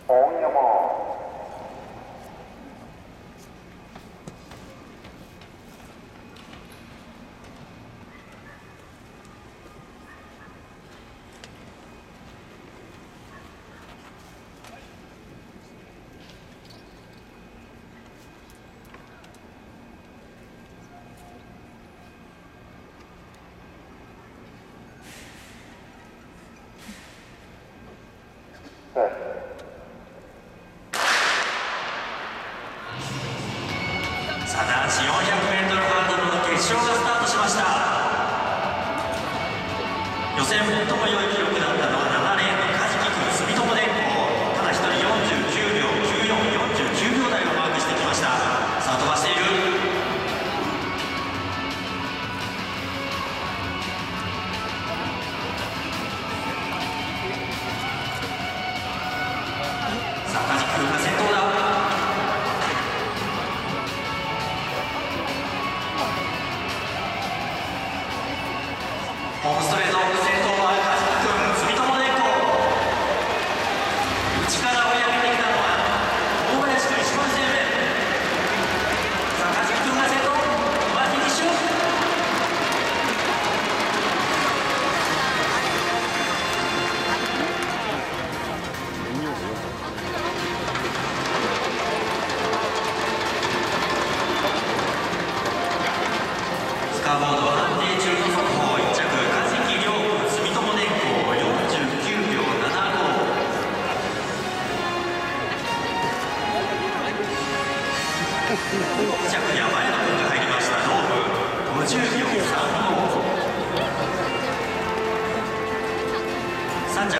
大山。 さあ男子 400m ハードルの決勝がスタートしました。予選最も良い記録だったのは7レーンの梶木君、住友電工。ただ一人49秒94、49秒台をマークしてきました。さあ飛ばしている。さあ梶木君が先頭だ。ホームストレート、先頭は梶木君、住友電工。内から追い上げてきたのは大林君、石森生命。さあ梶木君が先頭、まあフィニッシュ。スカーボード安定中の速報。1着梶木亮君、住友電工49秒75。2着には前野君が入りました。ローブ50秒35。